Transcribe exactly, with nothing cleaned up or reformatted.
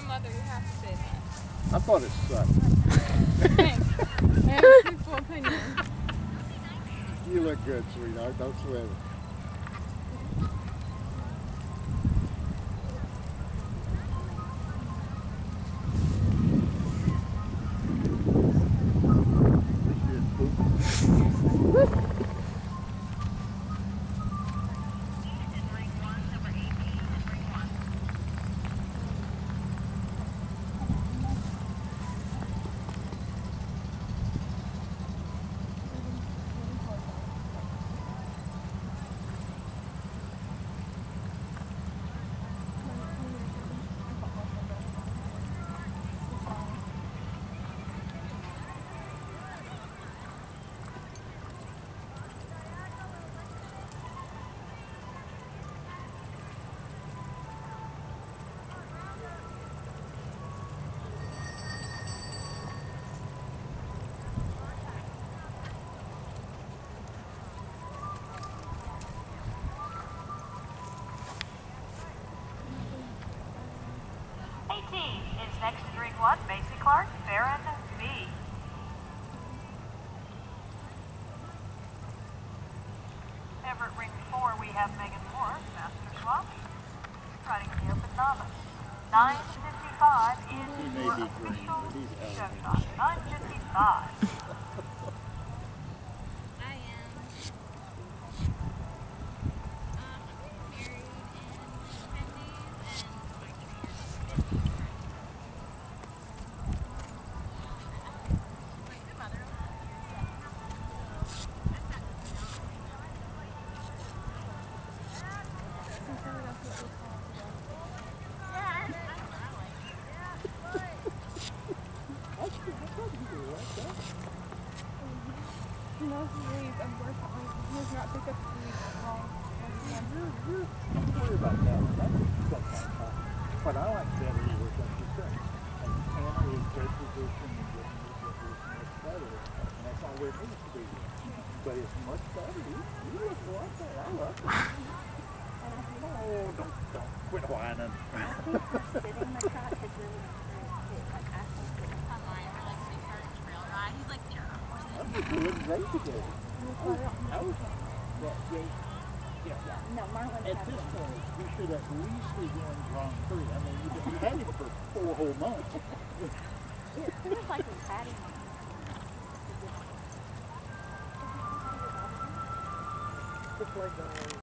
my mother, you have to say that. I thought it sucked. Thanks. I have a truthful opinion. You look good, sweetheart. Don't sweat it. eighteen is next to ring one, Macy Clark, Farron B. Everett ring four, we have Megan Moore, Master Swap, riding in the open novice. nine fifty-five is your official show shot. nine fifty-five. He knows the leads, unfortunately. He does not pick up the leads at all. Don't worry about that. That's okay. But I like better with what you say. And Hannah is good position and getting this position much better. And that's all where it needs to be. But it's much better. You, you look like that. I love it. Oh, don't, don't quit whining. Sitting in the truck is really improved too. Like I think it's online for like Sweet Heart Trail Ride. He's like there. I think we look great together. I was, I was, well, yeah, yeah. yeah. No, Marlon. At this point, we should at least be doing Grand Prix. I mean, you, you had him for four whole months. It feels like we've had him. Just like, uh,